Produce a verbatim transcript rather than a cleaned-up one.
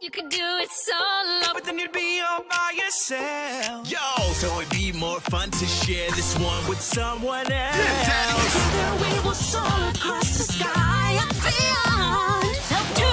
You could do it solo, but then you'd be all by yourself. Yo, so it'd be more fun to share this one with someone else. together we will soar across the sky and beyond. Help to